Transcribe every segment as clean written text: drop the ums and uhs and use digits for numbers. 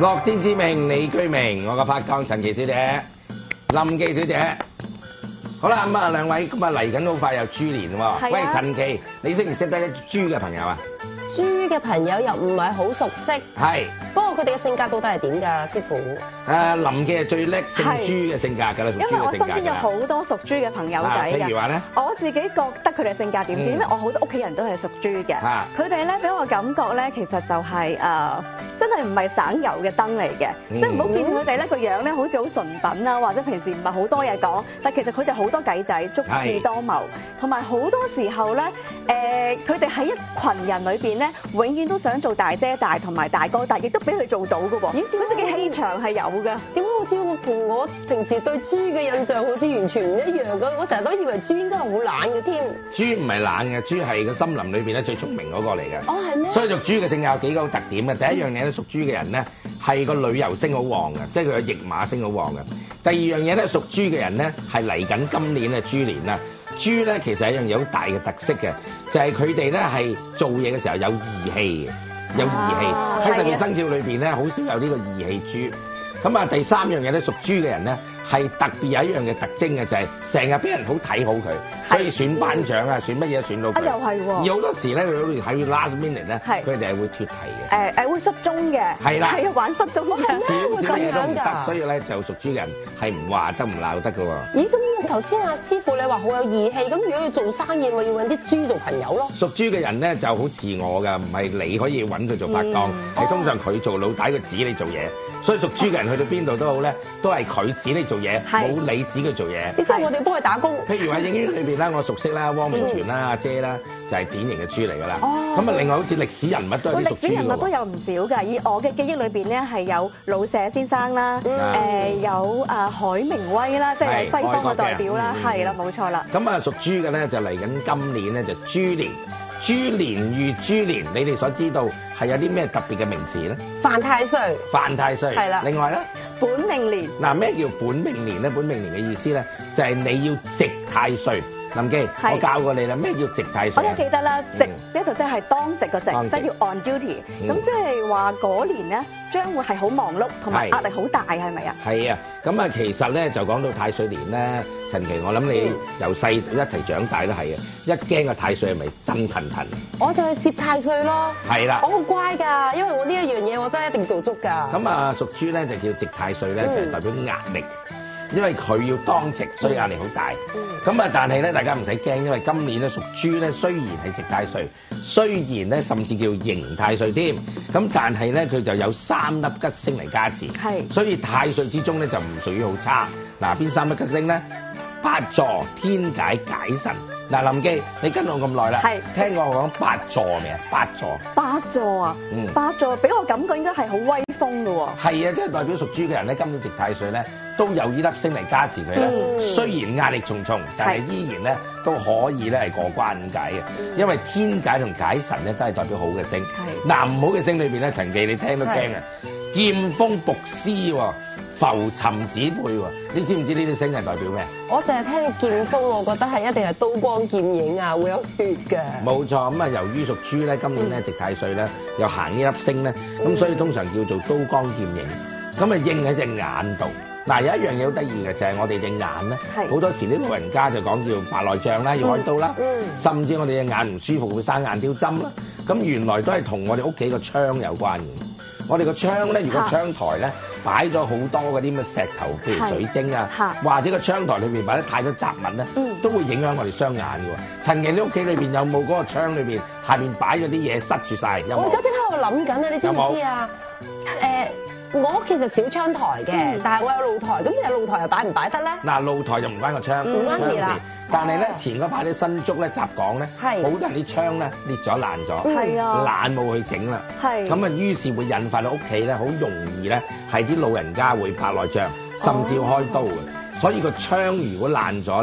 樂天知命，你居明。我個拍檔陳琦小姐、林記小姐。好啦，咁啊兩位咁啊嚟緊好快又豬年喎。喂，陳琦，你識唔識得一豬嘅朋友啊？ 豬嘅朋友又唔係好熟悉， 係。 不過佢哋嘅性格到底係點㗎，師傅？ 林記係最叻姓豬嘅性格㗎啦，屬豬嘅性格㗎啦。 因為我身邊有好多屬豬嘅朋友仔㗎。 譬如話咧， 我自己覺得佢哋性格點？因為我好多屋企人都係屬豬嘅。佢哋咧俾我感覺咧，其實就係真係唔係省油嘅燈嚟嘅。即係唔好見佢哋咧個樣咧，好似好純品啊，或者平時唔係好多嘢講，但其實佢哋好多計仔，足智多謀，同埋好多時候咧，佢哋喺一群人裏邊咧，永遠都想做大姐大同埋大哥大，亦都俾佢做到㗎喎。佢哋嘅氣場係有㗎。點解好似同我平時對豬嘅印象好似完全唔一樣㗎？我成日都以為豬應該係好懶嘅添。豬唔係懶嘅，豬係個森林裏邊咧最聰明嗰個嚟嘅。 哦，係咩？ 所以屬豬嘅性格有幾個特點嘅。第一樣嘢咧，屬豬嘅人咧係個旅遊星好旺嘅，即係佢個驛馬星好旺嘅。第二樣嘢咧，屬豬嘅人咧係嚟緊今年嘅豬年啦。豬咧其實係一樣嘢好大嘅特色嘅，就係佢哋咧係做嘢嘅時候有義氣嘅，有義氣。喺12生肖裏邊咧，好少有呢個義氣豬。咁啊，第三樣嘢咧，屬豬嘅人咧係特別有一樣嘅特徵嘅，就係成日俾人好睇好佢，所以選班長啊，選乜嘢選到佢。 又係喎。 而好多時咧，佢喺 last minute 咧，佢哋係會脫題嘅。 會失蹤嘅。係啦。係玩失蹤嘅。 少嘢都唔得，所以咧就屬豬嘅人係唔話得唔鬧得㗎喎。 咦，咁頭先阿師傅你話好有義氣，咁如果要做生意，咪要揾啲豬做朋友咯？ 屬豬嘅人咧就好似我㗎，唔係你可以揾佢做拍檔，係通常佢做老大，佢指你做嘢。所以屬豬嘅人去到邊度都好咧，都係佢指你做嘢，冇你指佢做嘢。 即係我哋幫佢打工。 譬如話影院裏邊咧，我熟悉啦，汪明荃啦、阿姐啦，就係典型嘅豬嚟㗎啦。咁啊，另外好似歷史人物都係啲屬豬㗎喎。歷史人物都有唔少㗎，以我嘅記憶裏邊咧係有老舍先生啦，有海明威啦，即係西方嘅代表啦，係啦，冇錯啦。 咁啊，屬豬嘅咧就嚟緊今年咧就豬年。豬年遇豬年，你哋所知道係有啲咩特別嘅名詞咧？ 犯太歲。 犯太歲。係啦。另外咧， 本命年。嗱， 咩叫本命年咧？本命年嘅意思咧，就係你要值太歲。林記，我教過你啦，咩叫值太歲？ 我都記得啦，值呢度即係當值個值，即係要 on duty。咁即係話嗰年咧，將會係好忙碌，同埋壓力好大，係咪啊？ 係啊，咁啊，其實咧就講到太歲年咧，陳琦，我諗你由細一齊長大都係啊，一驚個太歲係咪震騰騰？ 我就係攝太歲咯。係啦。我好乖㗎，因為我呢一樣嘢我真係一定做足㗎。 咁啊，屬豬咧就叫值太歲咧，就係代表壓力。因為佢要當值，所以壓力好大。咁啊，但係咧，大家唔使驚，因為今年咧屬豬咧，雖然係值太歲，雖然咧甚至叫刑太歲添，咁但係咧佢就有3粒吉星嚟加持，所以太歲之中咧就唔屬於好差。嗱，邊3粒吉星咧？八座、天解、解神。嗱，林記，你跟我咁耐啦，聽過我講八座未啊？八座。 八座啊？八座俾我感覺應該係好威風㗎喎。係啊，即係代表屬豬嘅人咧，今年值太歲咧，都有呢粒星嚟加持佢咧。雖然壓力重重，但係依然咧都可以咧係過關咁解嘅。因為天解同解神咧都係代表好嘅星。嗱，唔好嘅星裏邊咧，陳記你聽都驚啊！劍鋒卜絲喎。浮沉指背喎，你知唔知呢啲星係代表咩？ 我淨係聽劍鋒，我覺得係一定係刀光劍影啊，會有血嘅。 冇錯，咁啊由於屬豬咧，今年咧值太歲咧，又行呢粒星咧，咁所以通常叫做刀光劍影。咁啊應喺隻眼度。嗱，有一樣嘢好得意嘅就係我哋隻眼咧，好多時啲老人家就講叫白內障啦，要開刀啦，甚至我哋隻眼唔舒服會生眼挑針啦。咁原來都係同我哋屋企個窗有關嘅。我哋個窗咧，如果窗台咧擺咗好多嗰啲咁嘅石頭，譬如水晶啊，或者個窗台裏邊擺得太多雜物咧，都會影響我哋雙眼嘅喎。陳琦，你屋企裏邊有冇嗰個窗裏邊下邊擺咗啲嘢塞住晒？有冇？ 我而家即刻喺度諗緊啊！你知唔知啊？我屋企就小窗台嘅，但係我有露台，咁你露台又擺唔擺得咧？ 嗱，露台就唔關個窗， 唔關事啦。 但係咧，前嗰排啲新竹咧，雜講咧，好多人啲窗咧裂咗爛咗，懶冇去整啦。咁啊，於是會引發到屋企咧，好容易咧係啲老人家會白內障，甚至要開刀嘅。所以個窗如果爛咗咧，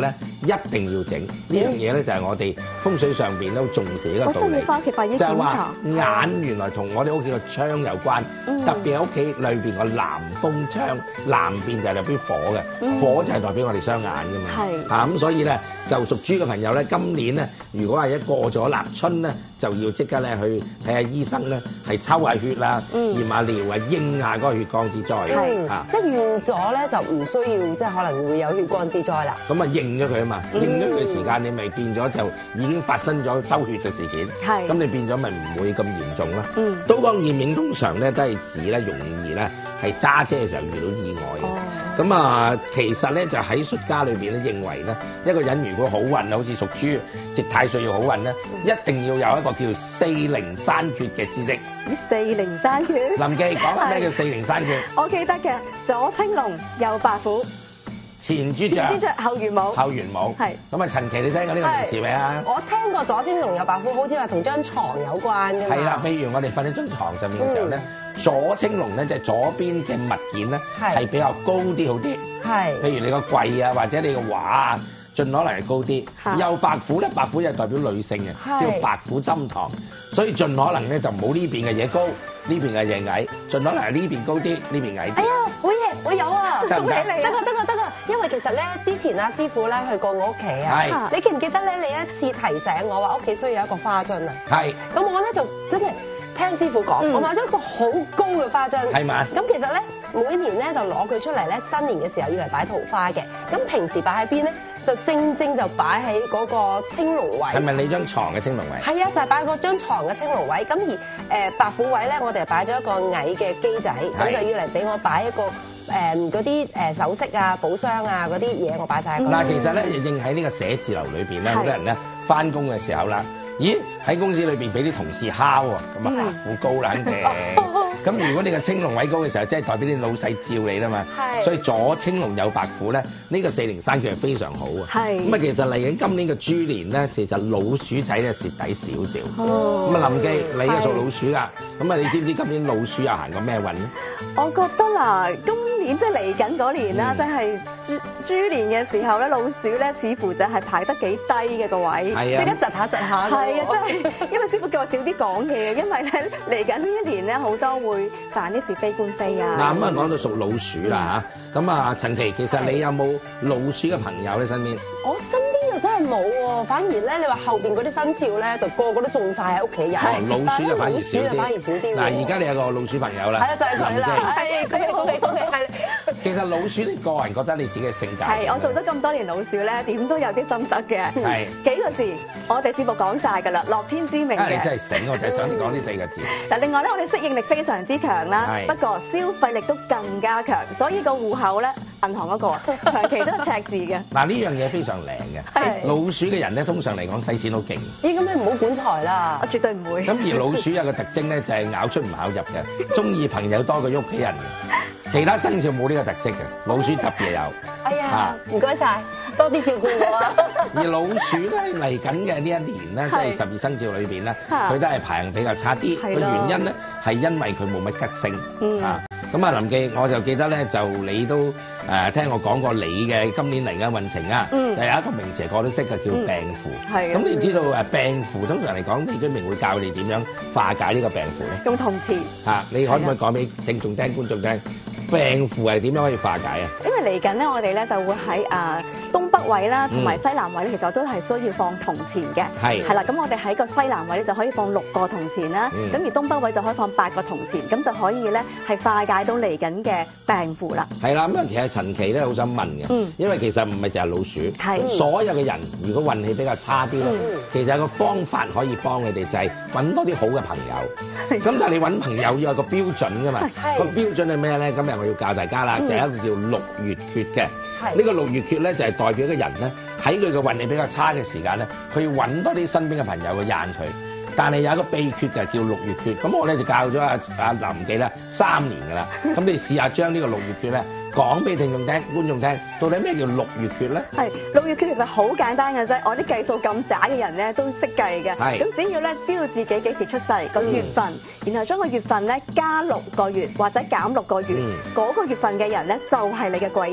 一定要整呢樣嘢咧，就係我哋風水上邊都重視一個道理，就係話眼原來同我哋屋企個窗有關，特別係屋企裏邊個南風窗，南邊就係代表火嘅，火就係代表我哋雙眼㗎嘛。咁所以咧就屬豬嘅朋友咧，今年咧如果係一過咗立春咧，就要即刻咧去睇下醫生咧，係抽下血啦，驗下尿啊，應下嗰個血光之災。 即係驗咗咧就唔需要，即係可能會有血光之災啦。 咁啊應咗佢啊嘛，應咗佢時間，你咪變咗就已經發生咗抽血嘅事件。咁你變咗咪唔會咁嚴重啦。刀光劍影通常咧都係指咧容易咧係揸車嘅時候遇到意外嘅。咁啊，其實咧就喺術家裏邊咧認為咧，一個人如果好運，好似屬豬，值太歲要好運咧，一定要有一個叫四靈山缺嘅知識。 四靈山缺？ 林記講下咩叫四靈山缺？ 我記得嘅，左青龍，右白虎。 前朱雀， 後玄武， 後玄武。係。咁啊，陳琦你聽過呢個名詞未啊？ 我聽過左青龍右白虎，好似話同張床有關㗎嘛。 係啦，譬如我哋瞓喺張床上面嘅時候咧，左青龍咧就係左邊嘅物件咧係比較高啲好啲。係。譬如你個櫃啊，或者你個畫啊，盡可能係高啲。右白虎咧，白虎就係代表女性嘅，叫白虎針堂，所以盡可能咧就唔好呢邊嘅嘢高，呢邊嘅嘢矮，盡可能係呢邊高啲，呢邊矮啲。 哎呀，好嘢，我有啊， 得唔得？ 得㗎，因為其實咧之前阿師傅咧去過我屋企啊，你記唔記得咧？你一次提醒我話屋企需要一個花樽啊。係。咁我咧就真係聽師傅講，我買咗一個好高嘅花樽。係嘛？咁其實咧每年咧就攞佢出嚟咧，新年嘅時候要嚟擺桃花嘅。咁平時擺喺邊咧？就正就擺喺嗰個青龍位。係咪你張床嘅青龍位？係啊，就係擺嗰張床嘅青龍位。咁而白虎位咧，我哋擺咗一個矮嘅機仔，咁就要嚟俾我擺一個嗰啲首飾啊、寶箱啊嗰啲嘢，我擺晒。嗱，其實咧應喺呢個寫字樓裏邊咧，好多人咧翻工嘅時候啦，咦喺公司裏邊俾啲同事敲喎，咁啊白虎高啦肯定。咁如果你個青龍位高嘅時候，即係代表啲老細照你啦嘛。係。所以左青龍右白虎咧，呢個四靈山缺係非常好啊。係。咁啊，其實嚟緊今年嘅豬年咧，其實老鼠仔咧蝕底少少。哦。咁啊，林記，你又做老鼠㗎，咁啊，你知唔知今年老鼠又行過咩運咧？ 我覺得嗱，今年即係嚟緊嗰年啦，即係豬年嘅時候咧，老鼠咧似乎就係排得幾低嘅個位。係啊。即刻窒下。係啊，真係，因為師傅叫我少啲講嘢，因為咧嚟緊呢一年咧好多會犯啲是非官非啊！嗱，咁啊講到屬老鼠啦嚇，咁啊陳琦，其實你有冇老鼠嘅朋友咧身邊？我身邊又真係冇喎，反而咧你話後邊嗰啲生肖咧，就個個都中晒喺屋企人。老鼠就反而少啲。嗱，而家你有個老鼠朋友啦，係啊，就係佢啦，係恭喜，係。其實老鼠你個人覺得你自己嘅性格係，我做咗咁多年老鼠咧，點都有啲心得嘅。係幾個字，我哋節目講晒㗎啦，樂天知命嘅。你真係醒，我就係想你講呢4個字。嗱，另外咧，我哋適應力非常之強啦，不過消費力都更加強，所以個戶口咧，銀行嗰個長期都係赤字嘅。嗱，呢樣嘢非常靈嘅。係。老鼠嘅人咧，通常嚟講使錢好勁。咦，咁你唔好管財啦。我絕對唔會。咁而老鼠有個特徵咧，就係咬出唔咬入嘅，中意朋友多過屋企人嘅。其他生肖冇呢個特色嘅，老鼠特別有。哎呀，唔該晒，多啲照顧我啊！而老鼠咧嚟緊嘅呢一年咧，即係12生肖裏邊咧，佢都係排行比較差啲。個原因咧係因為佢冇乜吉星啊。咁啊，林記，我就記得咧，就你都聽我講過你嘅今年嚟緊運程啊，就有一個名詞個個都識嘅叫病符。係。咁你知道病符通常嚟講，李居明會教你點樣化解呢個病符咧？用銅錢。嚇，你可唔可以講俾聽眾聽、觀眾聽？病符係點樣可以化解啊？因為嚟緊咧，我哋咧就會喺東北位啦，同埋西南位咧，其實都係需要放銅錢嘅。係啦，咁我哋喺個西南位咧就可以放6個銅錢啦。咁而東北位就可以放8個銅錢，咁就可以咧係化解到嚟緊嘅病符啦。係啦，咁其實陳琦咧好想問嘅，因為其實唔係淨係老鼠，所有嘅人如果運氣比較差啲咧，其實有個方法可以幫你哋，就係揾多啲好嘅朋友。咁但係你揾朋友要有個標準㗎嘛？個標準係咩咧？今日我要教大家啦，就係一個叫6月缺嘅。呢個6月缺咧就係代表一個人咧喺佢嘅運氣比較差嘅時間咧，佢要揾多啲身邊嘅朋友去讚佢。但係有一個秘訣嘅叫6月缺，咁我咧就教咗阿林記啦3年㗎啦。咁你試下將呢個6月缺咧講俾聽眾聽、觀眾聽，到底咩叫6月缺咧？係6月缺其實好簡單嘅啫，我啲計數咁渣嘅人咧都識計嘅。係。咁只要咧知道自己幾時出世個月份，然後將個月份咧加6個月或者減6個月，嗰個月份嘅人咧就係你嘅貴人啦。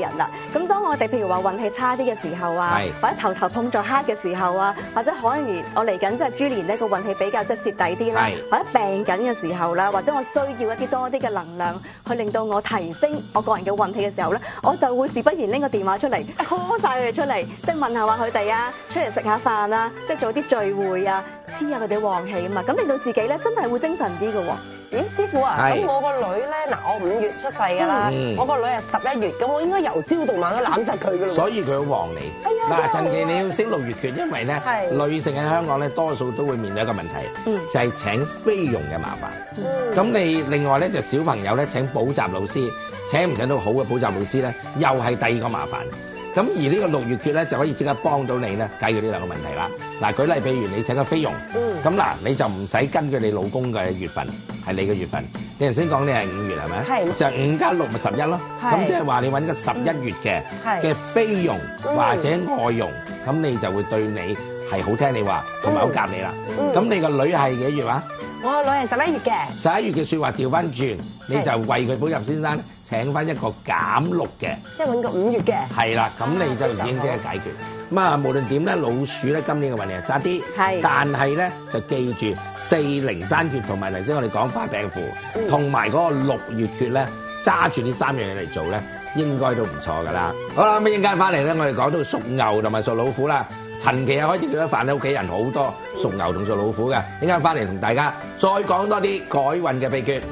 咁當我哋譬如話運氣差啲嘅時候啊，或者頭碰咗黑嘅時候啊，或者可能我嚟緊即係豬年呢個運氣比較即係蝕底啲啦，或者病緊嘅時候啦，或者我需要一啲多啲嘅能量去令到我提升我個人嘅運氣嘅時候咧，我就會自不然拎個電話出嚟 call 晒佢哋出嚟，即係問下話佢哋啊，出嚟食下飯啊，即係做啲聚會啊，黐下佢哋旺氣啊嘛，咁令到自己咧真係會精神啲嘅喎。 咦，師傅啊，咁我個女咧，嗱我5月出世㗎啦，我個女係11月，咁我應該由朝到晚都攬實佢㗎咯。 所以佢好旺你。嗱，陳記你要識6月缺，因為咧女性喺香港咧多數都會面對一個問題，就係請菲傭嘅麻煩。咁你另外咧就小朋友咧請補習老師，請唔請到好嘅補習老師咧，又係第二個麻煩。咁而呢個6月缺咧就可以即刻幫到你咧解決呢兩個問題啦。嗱，舉例譬如你請個菲傭，咁嗱你就唔使根據你老公嘅月份，係你嘅月份。你頭先講你係5月係咪？係。就5加6咪11咯。咁即係話你揾個11月嘅菲傭或者外傭，咁你就會對你係好聽你話，同埋好夾你啦。咁你個女係幾月話？ 我個女係11月嘅。11月嘅説話調翻轉，你就為佢補習先生請翻一個減6嘅， 即係揾個5月嘅。 係啦，咁你就已經即係解決。咁啊，無論點咧，老鼠咧今年嘅運氣係差啲，但係咧就記住40山缺同埋頭先我哋講花病符，同埋嗰個6月缺咧，揸住呢3樣嘢嚟做咧，應該都唔錯㗎啦。好啦，咁一陣間翻嚟咧，我哋講到屬牛同埋屬老虎啦。陳記啊，開始叫咗飯咧，屋企人好多屬牛同屬老虎嘅，一陣間翻嚟同大家再講多啲改運嘅秘訣。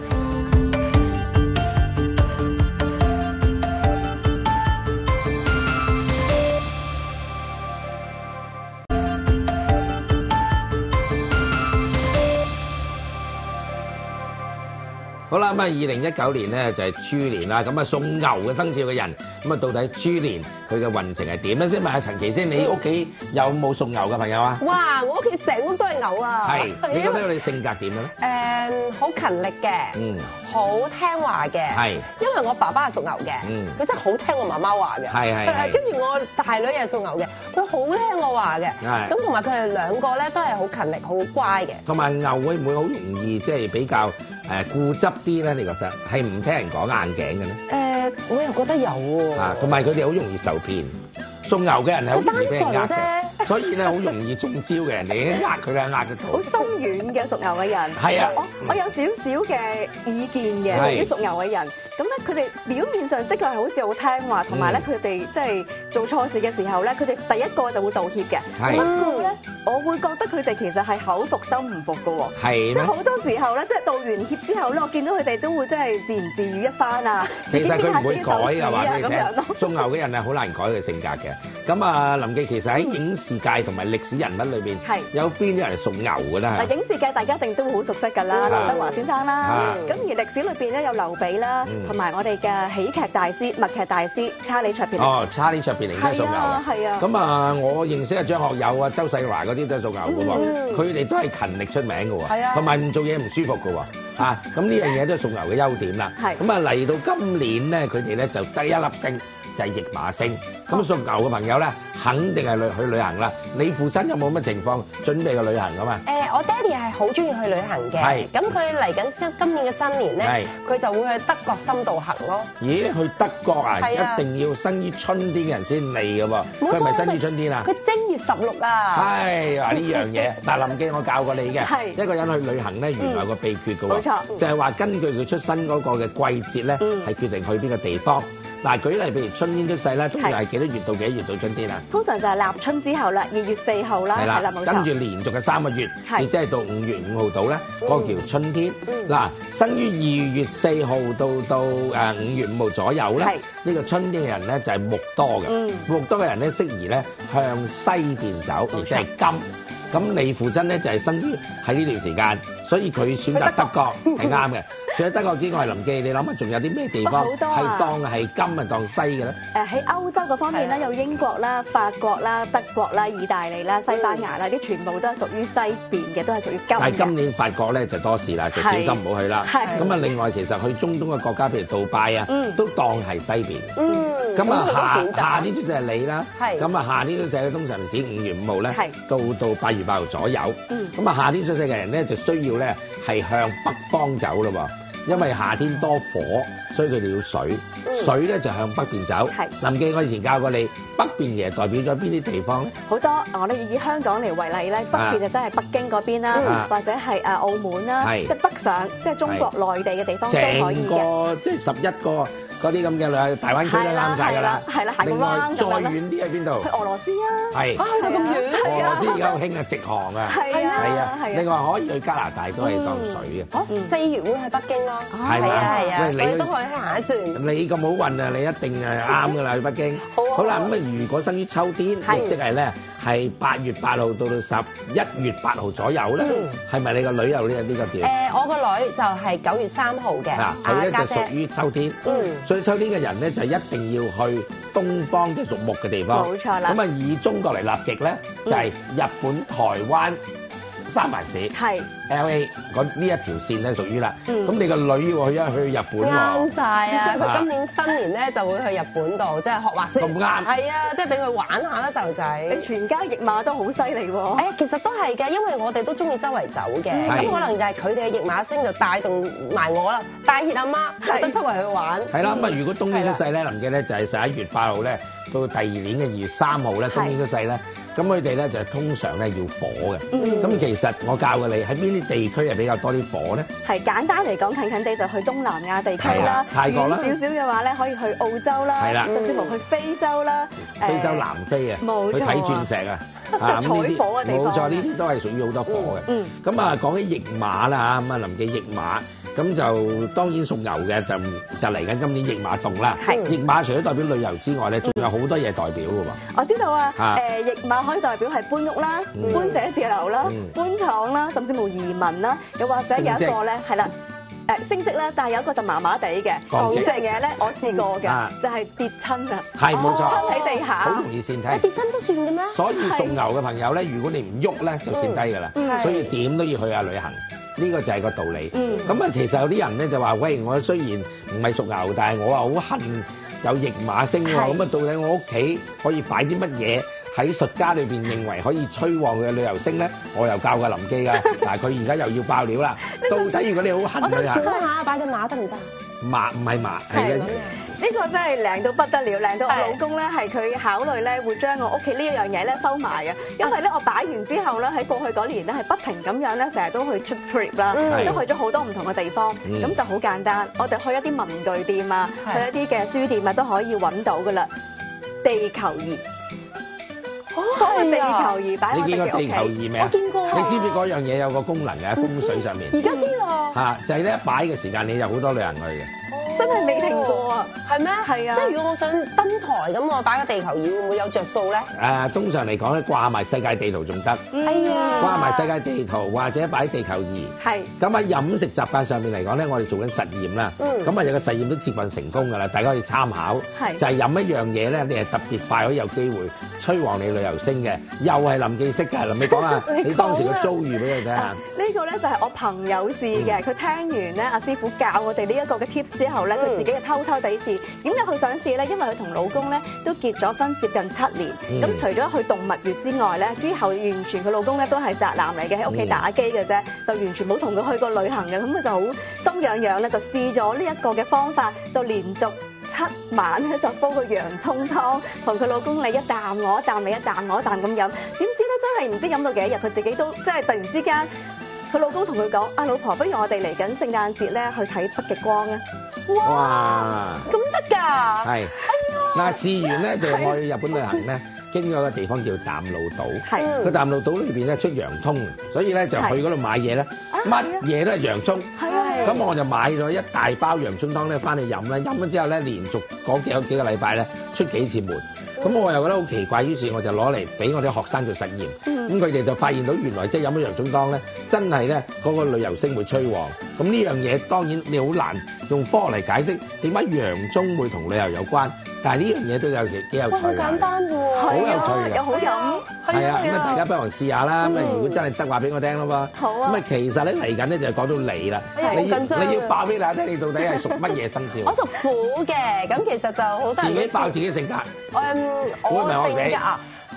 好啦，咁啊，2019年咧就係豬年啦，咁啊屬牛嘅生肖嘅人，咁啊到底豬年佢嘅運程係點咧？先問下陳琪先，你屋企有冇屬牛嘅朋友啊？ 哇！我屋企成屋都係牛啊！ 係，你覺得佢哋性格點嘅咧？好勤力嘅，好聽話嘅，係，因為我爸爸係屬牛嘅，佢真係好聽我媽媽話嘅，係，跟住我大女又係屬牛嘅，佢好聽我話嘅，咁同埋佢哋兩個咧都係好勤力、好乖嘅。同埋牛會唔會好容易即係比較固執啲咧？你覺得係唔聽人講硬頸嘅咧？ 我又覺得有喎。 啊，同埋佢哋好容易受騙，屬牛嘅人係好容易俾人呃嘅，所以咧好容易中招嘅人哋呃佢咧呃得到。 好心軟嘅屬牛嘅人。係啊，我有少少嘅意見嘅，對於屬牛嘅人。咁咧，佢哋表面上的確係好似好聽話，同埋咧佢哋即係做錯事嘅時候咧，佢哋第一個就會道歉嘅。不過咧，我會覺得佢哋其實係口服心唔服嘅喎。係。即係好多時候咧，即係道完歉之後咧，我見到佢哋都會真係自言自語一番啊。 其實佢唔會改嘅話俾你聽。屬牛嘅人係好難改佢性格嘅。咁啊，林記其實喺影視界同埋歷史人物裏邊，有邊啲人係屬牛嘅咧？ 嗱，影視界大家一定都好熟悉㗎啦，劉德華先生啦。咁而歷史裏邊咧有劉備啦。同埋我哋嘅喜劇大師、默劇大師查理卓別靈。哦，查理卓別靈都係屬牛嘅。係啊。咁啊，我認識啊張學友啊、周世華嗰啲都係屬牛嘅喎。佢哋都係勤力出名嘅喎。係啊。同埋唔做嘢唔舒服嘅喎。啊，咁呢樣嘢都係屬牛嘅優點啦。係。咁啊嚟到今年咧，佢哋咧就得一粒星，就係驛馬星。咁屬牛嘅朋友咧，肯定係去旅行啦。你父親有冇乜情況準備去旅行㗎嘛？ 我爹哋係好中意去旅行嘅。係。咁佢嚟緊今年嘅新年咧，佢就會去德國深度行咯。咦？去德國啊？係啊。一定要生於春天嘅人先嚟㗎喎。冇錯。佢係咪生於春天啊？佢正月16啊。係話呢樣嘢，但係林記我教過你嘅。係。一個人去旅行咧，原來有個秘訣㗎喎。冇錯。就係話根據佢出生嗰個嘅季節咧，係決定去邊個地方。嗱，舉例譬如春天出世咧，通常係幾多月到幾多月到春天啊？通常就係立春之後啦，2月4號啦，係啦，冇錯。跟住連續嘅3個月，亦即係到5月5號到咧，嗰個叫春天。嗱，生於2月4號到5月5號左右咧，呢個春天嘅人咧就係木多嘅。木多嘅人咧適宜咧向西邊走，亦即係金。咁你父親咧就係生於喺呢段時間，所以佢選擇德國係啱嘅。除咗德國之外，林記你諗下仲有啲咩地方係當係金啊當西嘅咧？喺歐洲嗰方面咧，有英國啦、法國啦、德國啦、意大利啦、西班牙啦，啲全部都係屬於西邊嘅，都係屬於金。但係今年法國咧就多事啦，就小心唔好去啦。咁啊，另外其實去中東嘅國家，譬如杜拜啊，都當係西邊。咁啊夏天出世係你啦。咁啊夏天出世咧通常指5月5號咧，到8月8號左右。咁啊夏天出世嘅人咧就需要咧係向北方走咯喎。 因為夏天多火，所以佢哋要水。水咧就向北邊走。林記，我以前教過你，北邊其實代表咗邊啲地方咧？ 好多，我哋以香港嚟為例咧，北邊就真係北京嗰邊啦，或者係澳門啦，即係北上，即係中國內地嘅地方都可以嘅。成個即係11個。嗰啲咁嘅大灣區都啱晒㗎啦， 係啦， 另外再遠啲喺邊度？ 去俄羅斯啊， 係去到咁遠， 俄羅斯而家好興啊，直航啊，係啊，另外可以去加拿大都係當水嘅。 4月會去北京咯， 係啊， 喂，你都可以行一轉。 你咁好運啊，你一定係啱㗎啦，去北京。好啦，咁啊，如果生於秋天，即係咧係8月8號到11月8號左右咧，係咪你個女有呢個調？ 我個女就係9月3號嘅， 佢咧就屬於秋天。所以秋天嘅人咧就一定要去東方，即係屬木嘅地方。 冇錯啦。 咁啊，以中國嚟立極咧，就係日本、台灣、三藩市。係。LA 呢一條線咧屬於啦。咁你個女要去日本喎。 啱晒啊！佢今年新年咧就會去日本度，即係學滑雪。 咁啱。 係啊，即係俾佢玩下啦，細路仔。 你全家譯馬都好犀利喎。 其實都係嘅，因為我哋都中意周圍走嘅。咁可能就係佢哋嘅譯馬星就帶動埋我啦，帶挈阿媽都周圍去玩。 係啦，咁啊，如果冬天出世咧，林記咧就係11月8號咧，到第二年嘅2月3號咧，冬天出世咧，咁佢哋咧就通常咧要火嘅。咁其實我教過你喺邊啲地區係比較多啲火咧？係簡單嚟講，近近地就去東南亞地區啦， 泰國啦。遠少少嘅話咧，可以去澳洲啦，甚至乎去非洲啦。 非洲南非啊，去睇鑽石啊， 採火嘅地方。 冇錯，呢啲都係屬於好多火嘅。咁啊，講起驛馬啦嚇，咁啊林記驛馬。咁就當然屬牛嘅，就嚟緊今年驛馬動啦。驛馬除咗代表旅遊之外咧，仲有好多嘢代表嘅喎。 我知道啊，驛馬可以代表係搬屋啦、搬寫字樓啦、搬廠啦，甚至乎移民啦，又或者有一個咧係啦，升職啦，但係有一個就麻麻地嘅，講隻嘢咧，我試過嘅，就係跌親啊， 係冇錯， 親喺地下， 好容易跣低。 跌親都算嘅咩？ 所以屬牛嘅朋友咧，如果你唔喐咧，就跣低㗎啦。所以點都要去下旅行。呢個就係個道理。咁啊，其實有啲人咧就話：喂，我雖然唔係屬牛，但係我啊好恨有驛馬星喎。咁啊，到底我屋企可以擺啲乜嘢喺術家裏邊認為可以催旺嘅旅遊星咧？我又教過林記㗎。嗱，佢而家又要爆料啦。到底如果你好恨佢啊？ 我想下擺隻馬得唔得？ 馬唔係馬，係一呢個真係靚到不得了，靚到我老公咧係佢考慮咧會將我屋企呢一樣嘢咧收埋嘅，因為咧我擺完之後咧喺過去嗰年咧係不停咁樣咧成日都去出 trip 啦，都去咗好多唔同嘅地方，咁就好簡單，我哋去一啲文具店啊，去一啲嘅書店啊都可以揾到噶啦，地球儀。地球儀擺喺我哋屋企。你見過地球儀未啊？ 我見過。 你知唔知嗰樣嘢有個功能嘅喺風水上面？ 而家知喎。 就係咧擺嘅時間，你有好多旅行去嘅。 真係未停過啊！ 係咩？ 係啊！ 即係如果我想登台咁，我擺個地球儀會唔會有着數咧？ 通常嚟講咧，掛埋世界地圖仲得。 係啊！ 掛埋世界地圖或者擺地球儀。 係。 咁喺飲食習慣上面嚟講咧，我哋做緊實驗啦。咁啊有個實驗都接近成功㗎啦，大家可以參考。係。就係飲一樣嘢咧，你係特別快可以有機會催旺你旅遊星嘅，又係林記識嘅。林記講下你當時嘅遭遇俾佢睇下。 呢個咧就係我朋友試嘅，佢聽完咧阿師傅教我哋呢一個嘅 tips 之後咧，佢自己就偷偷地試。點解佢想試咧？因為佢同老公咧都結咗婚接近7年。咁除咗去動物園之外咧，之後完全佢老公咧都係宅男嚟嘅，喺屋企打機嘅啫，就完全冇同佢去過旅行嘅。咁佢就好心癢癢咧，就試咗呢一個嘅方法，就連續7晚咧就煲個洋葱湯，同佢老公你一啖我一啖，你一啖我一啖咁飲。點知咧真係唔知飲到幾多日，佢自己都即係突然之間，佢老公同佢講：啊老婆，不如我哋嚟緊聖誕節咧去睇北極光啊！哇！咁得㗎？係。 嗱，試完咧就我去日本旅行咧，經過個地方叫淡路島。係。個淡路島裏邊咧出洋葱，所以咧就去嗰度買嘢咧，乜嘢都係洋葱。係啊。咁我就買咗一大包洋葱湯咧，翻去飲啦。飲咗之後咧，連續嗰幾個禮拜咧出幾次門。咁我又覺得好奇怪，於是我就攞嚟俾我啲學生做實驗。咁佢哋就發現到原來即係飲咗洋葱湯咧，真係咧嗰個旅遊星會催旺。咁呢樣嘢當然你好難用科學嚟解釋點解洋葱會同旅遊有關。但係呢樣嘢都有幾有趣嘅。好簡單啫喎， 好有趣嘅， 又好飲。 係啊，咁啊大家不妨試下啦。咁啊如果真係得話俾我聽咯噃。好啊。咁啊其實咧嚟緊咧就係講到你啦。你要爆俾大家聽，你到底係屬乜嘢生肖？ 我屬虎嘅，咁其實就好多人自己爆自己性格。 我性格啊，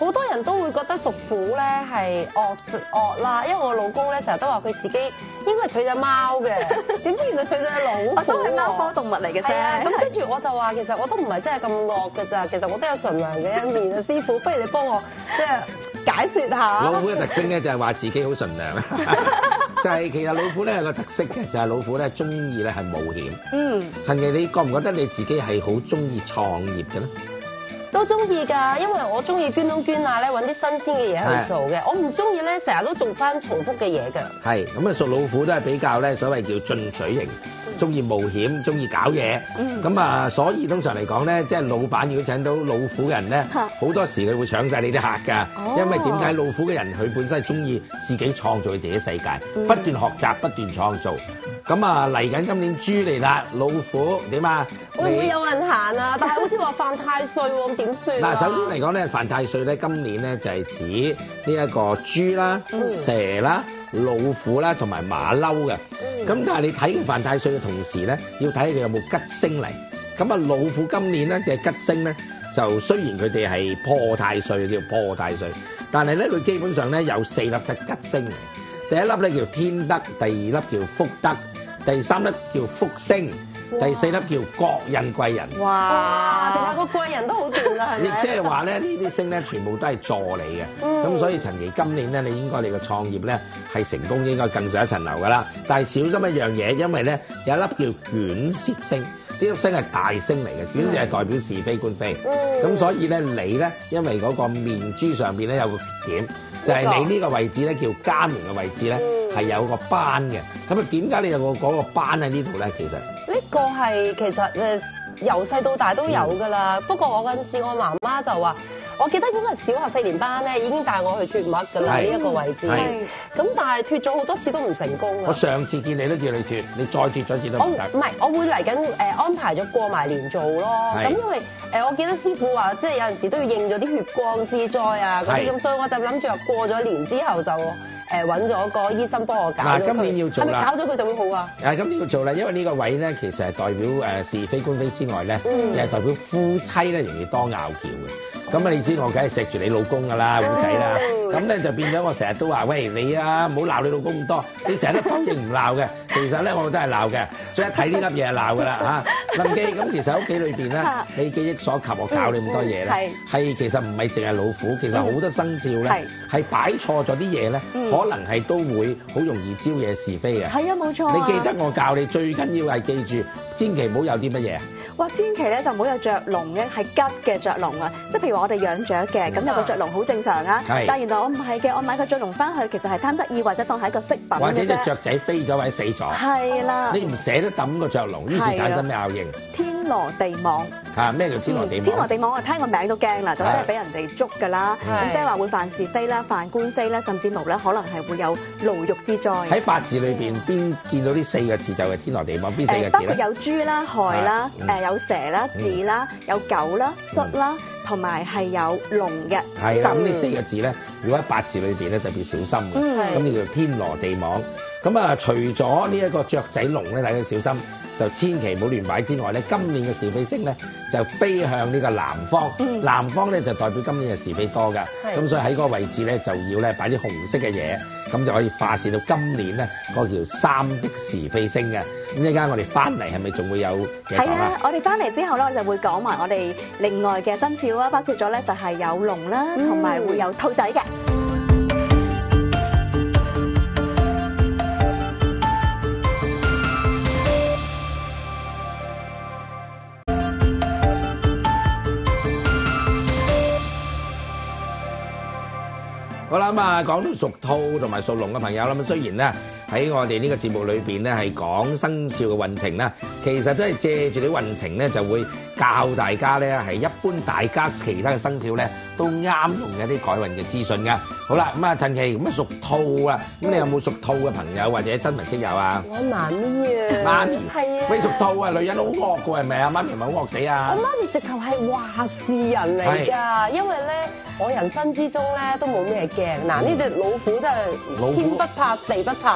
好多人都會覺得屬虎咧係惡啦，因為我老公咧成日都話佢自己應該係娶隻貓嘅，點知原來娶隻老虎。 都係貓科動物嚟嘅啫。 咁跟住我就話其實我都唔係真係咁惡㗎咋，其實我都有純良嘅一面啊，師傅，不如你幫我即係解説下。 老虎嘅特徵咧就係話自己好純良。就係其實老虎咧有個特色嘅，就係老虎咧中意咧係冒險。陳琪，你覺唔覺得你自己係好中意創業嘅咧？ 都中意㗎，因為我中意捐窿捐罅咧，揾啲新鮮嘅嘢去做嘅。我唔中意咧，成日都做翻重複嘅嘢㗎。係咁啊，屬老虎都係比較咧所謂叫進取型，中意冒險，中意搞嘢。咁啊，所以通常嚟講咧，即係老闆如果請到老虎嘅人咧，好多時佢會搶晒你啲客㗎。因為點解老虎嘅人佢本身係中意自己創造佢自己世界，不斷學習，不斷創造。咁啊嚟緊今年豬嚟啦，老虎點啊？ 會唔會有人行啊？但係好似話犯太歲喎，咁點算啊？ 嗱，首先嚟講咧，犯太歲咧，今年咧就係指呢一個豬啦、蛇啦、老虎啦同埋馬騮嘅。咁但係你睇佢犯太歲嘅同時咧，要睇佢有冇吉星嚟。咁啊，老虎今年咧嘅吉星咧，就雖然佢哋係破太歲，叫破太歲，但係咧佢基本上咧有4粒吉星嚟。第一粒咧叫天德，第二粒叫福德，第三粒叫福星，第四粒叫國印貴人。 哇！仲有個貴人都好掂啦，係咪？ 亦即係話咧，呢啲星咧全部都係助你嘅。咁所以陳琪今年咧，你應該你嘅創業咧係成功，應該更上一層樓㗎啦。但係小心一樣嘢，因為咧有一粒叫卷舌星，呢粒星係大星嚟嘅，卷舌係代表是非官非。咁所以咧你咧，因為嗰個面珠上邊咧有個缺點。就係你呢個位置咧，叫家門嘅位置咧，係有個斑嘅。咁啊，點解你有嗰個斑喺呢度咧？其實呢個係其實由細到大都有㗎啦。不過我嗰陣時，我媽媽就話，我記得應該係小學4年班咧，已經帶我去脫襪㗎啦，呢一個位置。咁但係脫咗好多次都唔成功啊！ 我上次見你都叫你脫，你再脫咗次都唔得。 唔係，我會嚟緊安排咗過埋年做咯。咁因為我記得師傅話，即係有陣時都要應咗啲血光之災啊嗰啲咁，所以我就諗住話過咗年之後就揾咗個醫生幫我搞。 今年要做啦。 係咪搞咗佢就會好啊？ 今年要做啦，因為呢個位咧其實係代表是非官非之外咧，又係代表夫妻咧容易多拗撬嘅。咁啊，你知我梗係錫住你老公㗎啦，虎仔啦。咁咧就變咗我成日都話，喂你啊，唔好鬧你老公咁多，你成日都否認唔鬧嘅。其實咧我都係鬧嘅，所以一睇呢粒嘢係鬧㗎啦嚇。林記，咁其實喺屋企裏邊咧，你記憶所及，我教你咁多嘢咧，係其實唔係淨係老虎，其實好多生肖咧係擺錯咗啲嘢咧，可能係都會好容易招惹是非嘅。 係啊，冇錯。 你記得我教你最緊要係記住，千祈唔好有啲乜嘢。 哇！千祈咧就唔好有雀籠嘅，係吉嘅雀籠啊！即係譬如我哋養雀嘅，咁有個雀籠好正常啊。但係原來我唔係嘅，我買個雀籠翻去，其實係貪得意或者當係一個飾品嘅啫。或者隻雀仔飛咗或者死咗。係啦。你唔捨得抌個雀籠，於是產生咩效應？天羅地網。咩叫天羅地網？天羅地網我聽個名都驚啦，就真係俾人哋捉㗎啦。咁即係話會犯是非啦、犯官非啦，甚至乎咧可能係會有牢獄之災。喺八字裏邊邊見到呢4個字就係天羅地網，邊4個字咧？包括有豬啦、害啦、有蛇啦、字啦、有狗啦、戌啦，同埋係有龍嘅。係啦，咁呢4個字咧，如果喺八字裏邊咧特別小心嘅，咁呢叫天羅地網。咁啊，除咗呢一個雀仔龍咧，大家要小心，就千祈唔好亂擺之外咧，今年嘅是非星咧就飛向呢個南方。南方咧就代表今年嘅是非多㗎，咁所以喺嗰個位置咧就要咧擺啲紅色嘅嘢，咁就可以化泄到今年咧嗰個叫3的是非星嘅。咁一陣間我哋翻嚟係咪仲會有嘢講啊？係啊，我哋翻嚟之後咧，我就會講埋我哋另外嘅生肖啦，包括咗咧就係有龍啦，同埋會有兔仔嘅。 好啦，咁啊講到屬兔同埋屬龍嘅朋友啦，咁雖然咧喺我哋呢個節目裏邊咧係講生肖嘅運程啦，其實都係借住啲運程咧就會教大家咧係一般大家其他嘅生肖咧都啱用嘅一啲改運嘅資訊㗎。好啦，咁啊陳琪咁啊屬兔啊，咁你有冇屬兔嘅朋友或者親朋戚友啊？ 我媽咪啊。媽咪。係啊。喂，屬兔啊，女人好惡㗎係咪啊？媽咪係咪好惡死啊？我媽咪直頭係話事人嚟㗎，因為咧我人生之中咧都冇咩驚。嗱，呢隻老虎真係天不怕地不怕，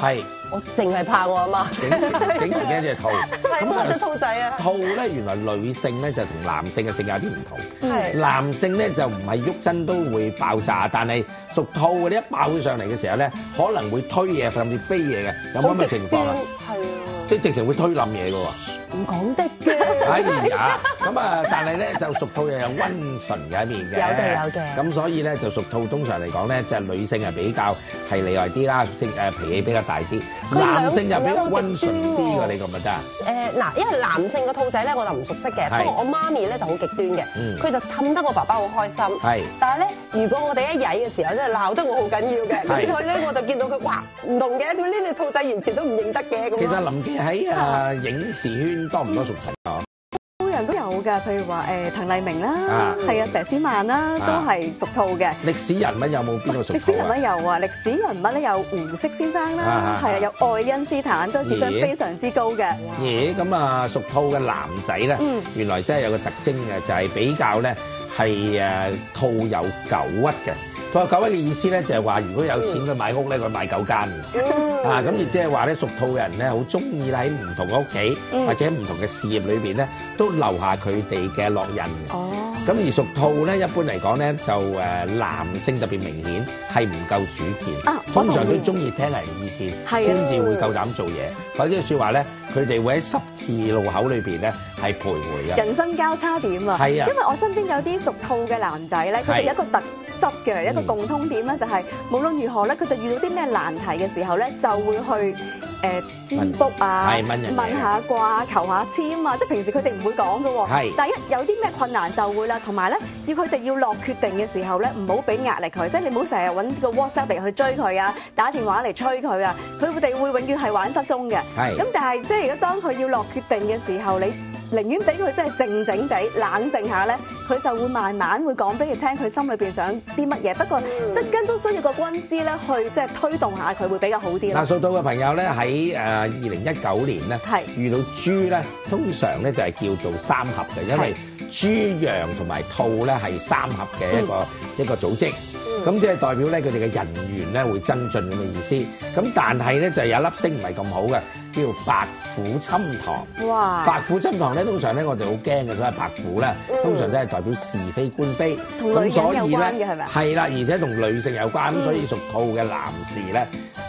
我淨係怕我阿媽。 竟然驚隻兔。 係我隻兔仔啊！ 兔咧原來女性咧就同男性嘅性格有啲唔同。 係。男性咧就唔係喐身都會爆炸，但係屬兔嗰啲一爆起上嚟嘅時候咧，可能會推嘢甚至飛嘢嘅，有冇咁嘅情況啊？ 係啊。 即係直情會推冧嘢嘅喎。 唔講的嘅。 哎呀，咁啊，但係咧就屬兔又有溫順嘅一面嘅。 有嘅。咁所以咧就屬兔通常嚟講咧，就係女性係比較係厲害啲啦，脾氣比較大啲。男性就比較溫順啲㗎，你覺唔覺得啊？ 嗱，因為男性嘅兔仔咧我就唔熟悉嘅，不過我媽咪咧就好極端嘅，佢就氹得我爸爸好開心。係。但係咧，如果我哋一曳嘅時候，真係鬧得我好緊要嘅。咁所以咧，我就見到佢哇唔同嘅，點呢隻兔仔完全都唔認得嘅咁。 其實林記喺影視圈多唔多屬兔啊？ 人都有㗎，譬如話滕麗明啦，係啊，佘詩曼啦，都係屬兔嘅。歷史人物有冇邊個屬兔？ 歷史人物有啊，歷史人物咧有胡適先生啦，係啊，有愛因斯坦都智商非常之高嘅。 咁啊，屬兔嘅男仔咧，原來真係有個特徵嘅，就係比較咧係兔有狗鬱嘅。佢話狗鬱嘅意思咧就係話，如果有錢去買屋咧，佢買9間咁亦即係話咧，屬兔嘅人咧好中意喺唔同嘅屋企或者唔同嘅事業裏邊咧，都留下佢哋嘅烙印。咁而屬兔咧，一般嚟講咧，就男性特別明顯係唔夠主見，通常都中意聽人意見，先至會夠膽做嘢。或者説話咧，佢哋會喺十字路口裏邊咧係徘徊嘅。 人生交叉點啊！係啊，因為我身邊有啲屬兔嘅男仔咧，佢哋有一個特質嘅一個共通點咧，就係無論如何咧，佢就遇到啲咩難題嘅時候咧，就會去占卜啊，問下卦、求下籤啊，即係平時佢哋唔會講嘅喎。但係一有啲咩困難就會啦，同埋咧要佢哋要落決定嘅時候咧，唔好俾壓力佢，即係你唔好成日揾個 WhatsApp 嚟去追佢啊，打電話嚟催佢啊，佢哋會永遠係玩失蹤嘅。咁但係即係如果當佢要落決定嘅時候，你寧願俾佢真係靜靜地冷靜下咧，佢就會慢慢會講俾你聽，佢心裏邊想啲乜嘢。不過即係跟都需要個軍師咧去即係推動下佢，會比較好啲。 嗱，屬兔嘅朋友咧喺2019年咧遇到豬咧，通常咧就係叫做三合嘅，因為豬、羊同埋兔咧係三合嘅一個組織。咁即係代表咧佢哋嘅人緣咧會增進咁嘅意思。咁但係咧就有一粒星唔係咁好嘅，叫白虎侵堂。哇！白虎侵堂咧，通常咧我哋好驚嘅，所謂白虎咧，通常都係代表是非官非。 同女人有關嘅係咪啊？ 係啦，而且同女性有關，咁所以屬兔嘅男士咧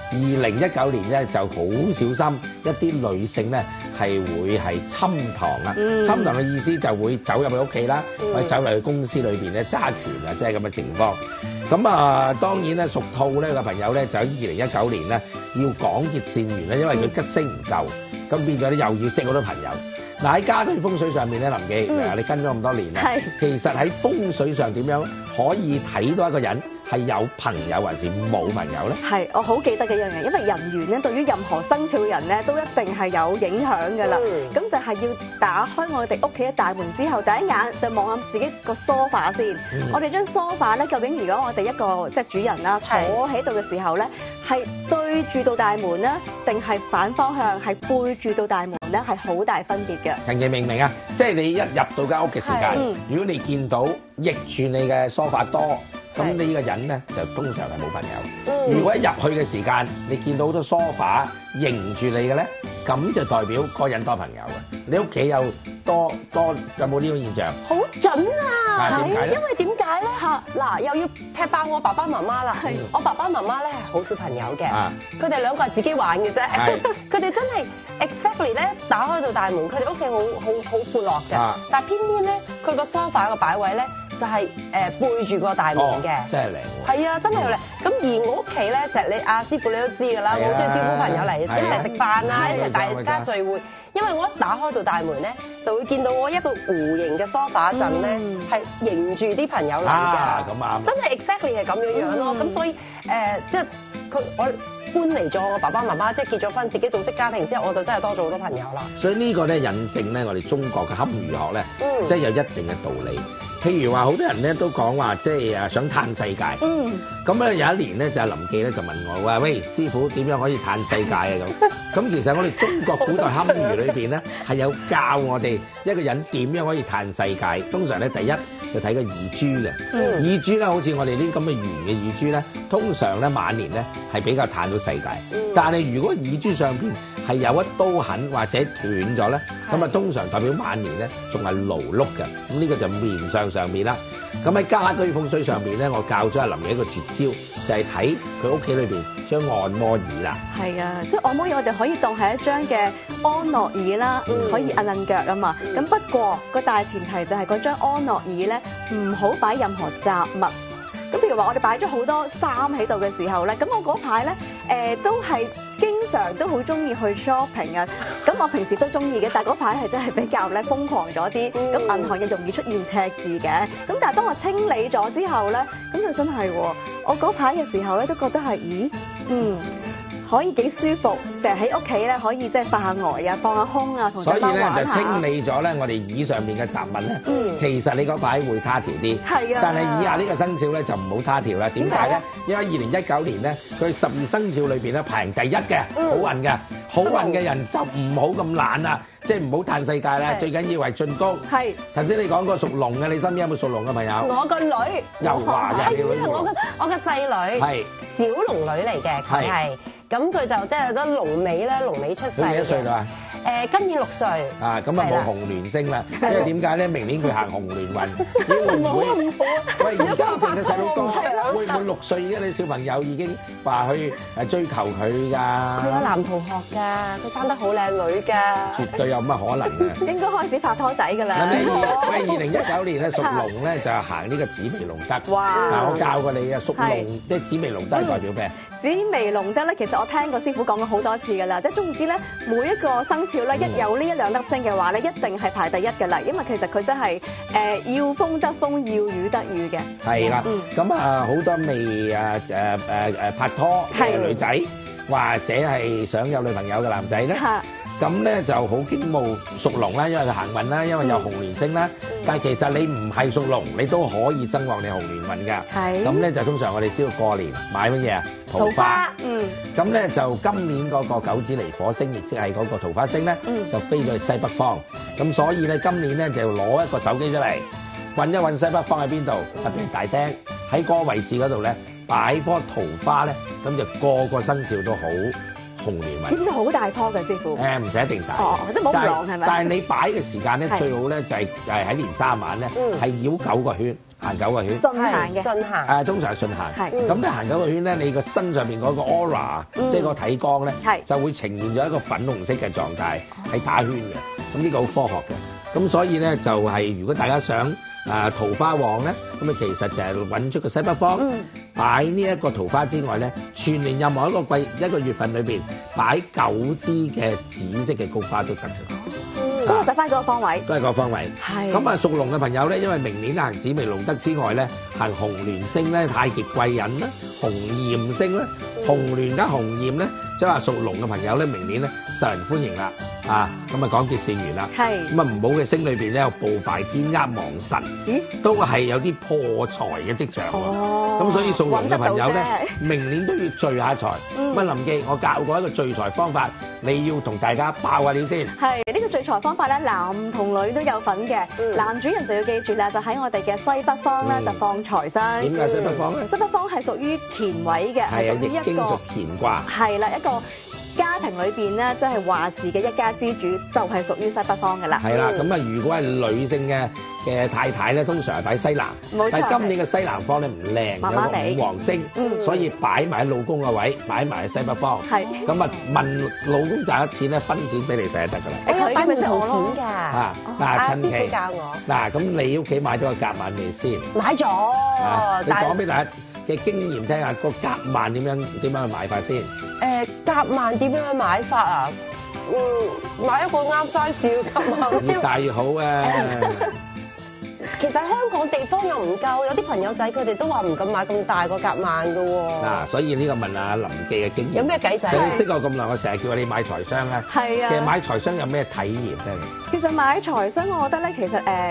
，2019年咧就好小心一啲女性咧係會係侵堂啊！侵堂嘅意思就會走入去屋企啦，或者走入去公司裏邊咧揸權啊，即係咁嘅情況。咁啊，當然咧屬兔咧嘅朋友咧就喺2019年咧要廣結善緣咧，因為佢吉星唔夠，咁變咗咧又要識好多朋友。嗱，喺家居風水上面咧，林記，你跟咗咁多年啦，其實喺風水上點樣可以睇到一個人係有朋友還是冇朋友咧？係，我好記得嘅一樣嘢，因為人緣咧對於任何生肖人咧都一定係有影響㗎啦。咁就係要打開我哋屋企嘅大門之後，第一眼就望下自己個梳化先。我哋張梳化咧，究竟如果我哋一個即係主人啦坐喺度嘅時候咧，係對住到大門咧，定係反方向係背住到大門咧，係好大分別嘅。陳記明唔明啊？即係你一入到間屋嘅時間，如果你見到逆住你嘅梳化多，咁呢個人咧就通常係冇朋友。如果一入去嘅時間，你見到好多梳化迎住你嘅咧，咁就代表個人多朋友嘅。你屋企有多有冇呢種現象？ 好準啊！ 點解咧？ 因為點解咧嚇？嗱，又要踢爆我爸爸媽媽啦。我爸爸媽媽咧係好少朋友嘅，佢哋兩個係自己玩嘅啫。佢哋真係 exactly 咧打開到大門，佢哋屋企好闊落嘅。但係偏偏咧，佢個梳化個擺位咧就係背住個大門嘅。真係靚喎！係啊，真係靚。咁而我屋企咧，其實你阿師傅你都知㗎啦，我好中意招呼朋友嚟一齊食飯啊，一齊大家聚會。因為我一打開到大門咧，就會見到我一個弧形嘅梳化陣咧，係迎住啲朋友嚟㗎。咁啱。真係 exactly 係咁樣樣咯。咁所以即係我搬嚟咗，我爸爸媽媽即係結咗婚，自己組織家庭之後，我就真係多咗好多朋友啦。所以呢個咧引證咧，我哋中國嘅堪輿學咧，即係有一定嘅道理。 譬如話好多人咧都講話即係想嘆世界。咁咧有一年咧就係林記咧就問我話：喂，師傅點樣可以嘆世界啊咁？咁其實我哋中國古代堪輿裏邊咧係有教我哋一個人點樣可以嘆世界。通常咧第一就睇個耳珠嘅，耳珠咧好似我哋呢啲咁嘅圓嘅耳珠咧，通常咧晚年咧係比較嘆到世界。但係如果耳珠上邊係有一刀痕或者斷咗咧，咁啊通常代表晚年咧仲係勞碌嘅。咁呢個就面上面啦。咁喺家居風水上邊咧，我教咗阿林嘅一個絕招，就係睇佢屋企裏邊張按摩椅啦。係啊， 即係按摩椅我哋可以當係一張嘅安樂椅啦，可以摁腳啊嘛。咁不過個大前提就係嗰張安樂椅咧，唔好擺任何雜物。咁譬如話我哋擺咗好多衫喺度嘅時候咧，咁我嗰排咧都係經常都好中意去 shopping 啊。咁我平時都中意嘅，但係嗰排係真係比較咧瘋狂咗啲。咁銀行又容易出現赤字嘅。咁但係當我清理咗之後咧，咁就真係喎。我嗰排嘅時候咧都覺得係，可以幾舒服，成日喺屋企咧可以即係發下呆啊，放下空啊，同隻貓玩下。所以咧就清理咗咧我哋椅上面嘅雜物咧，其實你嗰排會他條啲。係啊。但係以下呢個生肖咧就唔好他條啦。點解咧？因為2019年咧佢12生肖裏邊咧排行第一嘅，好運嘅，好運嘅人就唔好咁懶啦，即係唔好嘆世界啦，最緊要係進攻。係。頭先你講過屬龍嘅，你身邊有冇屬龍嘅朋友？我個女。又話嘅你女。我嘅細女。係。小龍女嚟嘅，佢係。咁佢就即係得龍尾咧，龍尾出世。佢幾多歲啦？今年6歲。啊，咁啊冇紅鸞星啦，因為點解咧？明年佢行紅鸞運，會唔會？喂，而家嘅細佬哥會唔會6歲嘅你小朋友已經話去追求佢㗎？佢有男同學㗎，佢生得好靚女㗎。絕對有乜可能嘅？應該開始拍拖仔㗎啦。喂，2019年咧屬龍咧就行呢個紫微龍德。哇！嗱，我教過你啊，屬龍即係紫微龍德代表咩？紫微龍德咧，其實我聽過師傅講過好多次㗎啦，即係總之咧，每一個生肖咧一有呢1-2粒星嘅話咧，一定係排第一㗎啦，因為其實佢真係要風得風，要雨得雨嘅。係啦，咁啊好多未拍拖嘅女仔，或者係想有女朋友嘅男仔咧。咁咧就好經務屬龍啦，因為佢行運啦，因為有紅鸞星啦。但係其實你唔係屬龍，你都可以增旺你紅鸞運㗎。係。咁咧就通常我哋知道過年買乜嘢啊？桃花。咁咧就今年嗰個九紫離火星，亦即係嗰個桃花星咧，就飛咗去西北方。咁所以咧今年咧就攞一個手機出嚟，揾一揾西北方喺邊度？特別大廳喺嗰個位置嗰度咧擺棵桃花咧，咁就個生肖都好。紅鸞運呢啲好大棵嘅師傅，唔使一定大，即係冇咁浪係咪？但係你擺嘅時間咧，最好咧就係喺年三晚咧，係繞9個圈，行9個圈。順行嘅，順行。通常係順行。係。咁你行9個圈咧，你個身上面嗰個 aura，即係個體光咧，就會呈現咗一個粉紅色嘅狀態，係打圈嘅。咁呢個好科學嘅。咁所以咧就係如果大家想桃花旺咧，咁啊其實就係揾出個西北方，擺呢一個桃花之外咧，全年任何一個月份裏邊擺9支嘅紫色嘅菊花都得嘅。咁我就翻嗰個方位。都係個方位。係。咁啊屬龍嘅朋友咧，因為明年行紫微龍德之外咧，行紅鸞星咧，太極貴人啦，紅焰星啦，紅鸞加紅焰咧，即係話屬龍嘅朋友咧，明年咧受人歡迎啦。咁啊講結善緣啦。係。咁啊唔好嘅星裏邊咧有暴敗天厄亡神，都係有啲破財嘅跡象。哦。咁所以屬龍嘅朋友咧，明年都要聚下財。咁啊林記，我教過一個聚財方法，你要同大家爆下料先。係呢個聚財方法咧，男同女都有份嘅。男主人就要記住啦，就喺我哋嘅西北方咧，就放財商。點解西北方咧？西北方係屬於乾位嘅，係屬於一個乾卦。係啦，一個家庭裏邊咧，即係話事嘅一家之主，就係屬於西北方嘅啦。係啦，咁啊，如果係女性嘅太太咧，通常係擺西南。冇錯。但係今年嘅西南方咧唔靚，有個五黃星，所以擺埋喺老公嘅位，擺埋喺西北方。係。咁啊，問老公賺咗錢咧，分錢俾你使就得㗎啦。佢擺咪食我錢㗎。嗱，趁期教我。嗱，咁你屋企買咗個夾萬未先？買咗。你講俾大家嘅經驗聽下，個夾萬點樣去買法先？夾萬點樣買法啊？買一個啱 size 嘅夾萬。越大越好啊！其實香港地方又唔夠，有啲朋友仔佢哋都話唔敢買咁大個夾萬㗎喎。嗱，所以呢個問阿林記嘅經驗。有咩計仔？你識我咁耐，我成日叫你買財商咧。係啊。其實買財商有咩體驗咧？其實買財商，我覺得咧，其實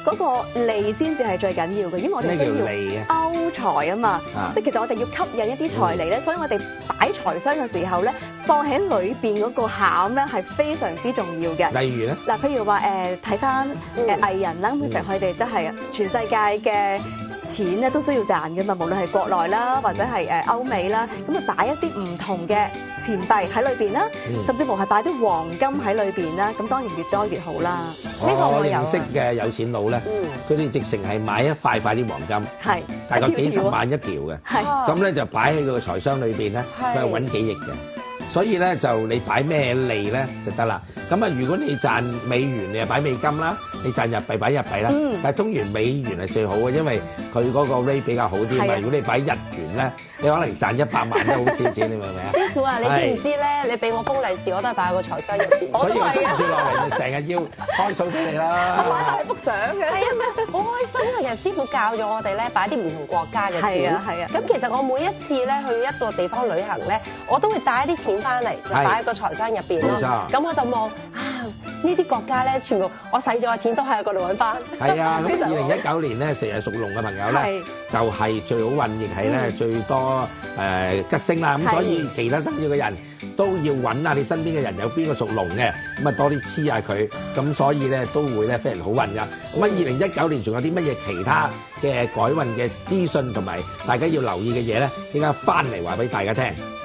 嗰個利先至係最緊要嘅，因為我哋需要勾財啊嘛。即係其實我哋要吸引一啲財嚟咧，所以我哋擺財箱嘅時候咧，放喺裏邊嗰個餡咧係非常之重要嘅。 例如咧， 嗱，譬如話睇翻藝人啦，其實佢哋都係全世界嘅錢咧都需要賺嘅嘛，無論係國內啦，或者係歐美啦，咁啊擺一啲唔同嘅錢幣喺裏邊啦，甚至乎係擺啲黃金喺裏邊啦，咁當然越多越好啦。 呢個我認識嘅有錢佬咧，佢哋直情係買一塊啲黃金，係大概幾十萬一條嘅，咁咧就擺喺佢個財箱裏邊咧，佢係揾幾億嘅。所以咧就你擺咩利咧就得啦。咁啊，如果你賺美元，你就擺美金啦；你賺日幣擺日幣啦。但係當然美元係最好嘅，因為佢嗰個 rate 比較好啲嘛。如果你擺日元咧，你可能賺100萬都好少錢，你明唔明啊？ 師傅啊，你知唔知咧？你俾我封利是，我都係擺喺個財箱入邊。 所以我跟住落嚟，咪成日要開數俾你啦。 我買幅相嘅。 係啊，好開心啊！其實師傅教咗我哋咧，擺啲唔同國家嘅錢。係啊，係啊。咁其實我每一次咧去一個地方旅行咧，我都會帶一啲錢翻嚟，就擺喺個財箱入邊咯。冇錯。咁我就望呢啲國家咧，全部我使咗嘅錢都喺嗰度揾翻。係啊，咁 2019年咧，成日屬龍嘅朋友咧，就係最好運，亦係咧最多吉星啦。咁所以其他生肖嘅人都要揾下你身邊嘅人有邊個屬龍嘅，咁啊多啲黐下佢，咁所以咧都會咧非常好運噶。咁啊2019年仲有啲乜嘢其他嘅改運嘅資訊同埋大家要留意嘅嘢咧，依家翻嚟話俾大家聽。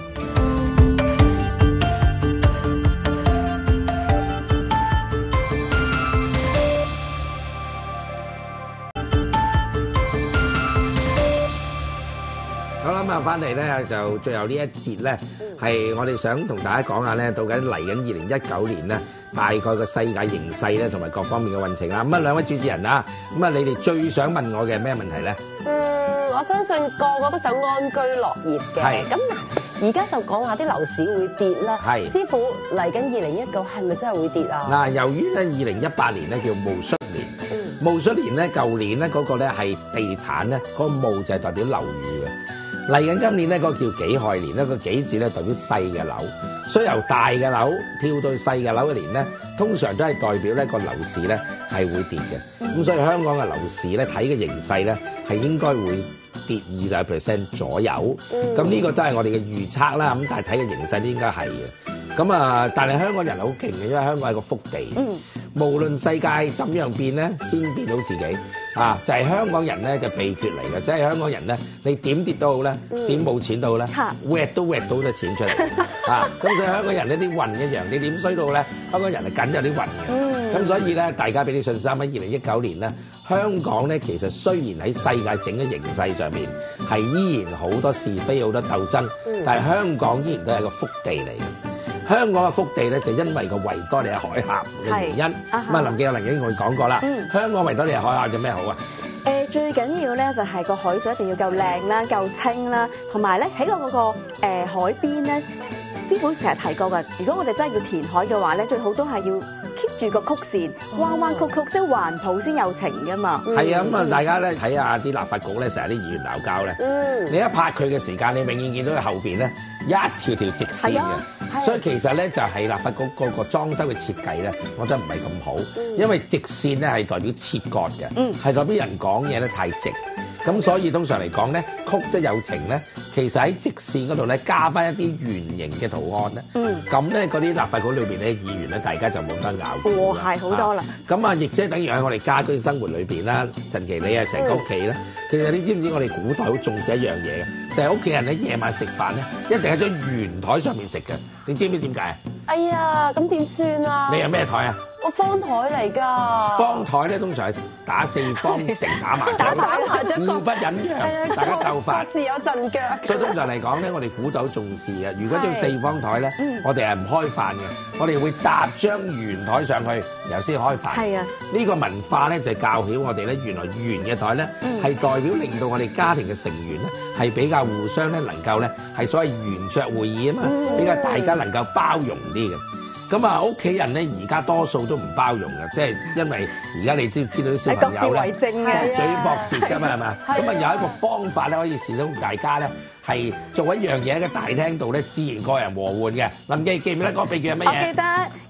咁啊，翻嚟咧就最後呢一節咧，係我哋想同大家講下咧，到底嚟緊2019年咧，大概個世界形勢咧，同埋各方面嘅運程啦。咁啊，兩位主持人啊，咁啊，你哋最想問我嘅咩問題咧？ 我相信個個都想安居樂業嘅。係。咁嗱，而家就講話啲樓市會跌啦。係。師傅嚟緊2019係咪真係會跌啊？嗱， 由於咧2018年咧叫戊戌年，戊戌年咧舊年咧嗰個咧係地產咧，嗰個戊就係代表樓宇嘅。嚟緊今年咧，嗰個叫己亥年咧，個己字咧代表細嘅樓，所以由大嘅樓跳到細嘅樓嘅年咧，通常都係代表咧個樓市咧係會跌嘅。咁所以香港嘅樓市咧睇嘅形勢咧係應該會跌20% 左右。咁呢個都係我哋嘅預測啦。咁但係睇嘅形勢都應該係嘅。咁啊，但係香港人好勁嘅，因為香港係個福地。無論世界怎樣變咧，先變到自己啊！就係香港人咧嘅秘訣嚟嘅，即係香港人咧，你點跌都好咧，點冇錢都好咧，搲都搲到啲錢出嚟啊！咁所以香港人呢啲運一樣，你點衰到咧，香港人係緊有啲運嘅。咁所以咧，大家俾啲信心喺2019年咧，香港咧其實雖然喺世界整個形勢上面係依然好多是非好多鬥爭，但係香港依然都係個福地嚟嘅。香港嘅福地咧，就因為個維多利亞海峽嘅原因。咁啊，林記有已經我哋講過啦。香港維多利亞海峽有咩好啊？ 最緊要咧就係個海水一定要夠靚啦、夠清啦，同埋咧喺嗰個海邊咧，師傅成日提過㗎。如果我哋真係要填海嘅話咧，最好都係要 keep 住個曲線，彎彎曲曲，即係環抱先有情㗎嘛。係啊，咁啊，大家咧睇下啲立法局咧，成日啲議員鬧交咧，你一拍佢嘅時間，你永遠見到佢後邊咧一條條直線嘅。所以其實咧就係立法局嗰個裝修嘅設計咧，我覺得唔係咁好，因為直線咧係代表切割嘅，係代表人講嘢咧太直。咁所以通常嚟講咧，曲則有情咧，其實喺直線嗰度咧加翻一啲圓形嘅圖案咧，咁咧嗰啲立法局裏邊咧議員咧，大家就冇得拗。 和諧好多啦。 咁啊，亦即係等於喺我哋家居生活裏邊啦，陳其你係成個屋企咧，其實你知唔知我哋古代好重視一樣嘢嘅，就係屋企人咧夜晚食飯咧，一定喺張圓台上面食嘅。你知唔知點解啊？ 哎呀，咁點算啊？ 你有咩台啊？ 我方台嚟㗎。方台咧通常係打四方城打麻將，互不忍讓，大家鬥法， 各自有陣腳。 所以通常嚟講咧，我哋古代好重視嘅。如果張四方台咧，我哋係唔開飯嘅，我哋會搭張圓台上去，然後先開飯。係啊，呢個文化咧就教曉我哋咧，原來圓嘅台咧係代表令到我哋家庭嘅成員咧係比較互相咧能夠咧係所謂圓桌會議啊嘛，比較大家能夠包容啲嘅。咁啊，屋企人咧而家多數都唔包容嘅，即係因為而家你知道啲小朋友咧嘴駁舌㗎嘛，係嘛？咁啊有一個方法咧可以使到大家咧係做一樣嘢喺個大廳度咧，自然個人和緩嘅。林記記唔記得嗰個秘訣係乜嘢？ 我記得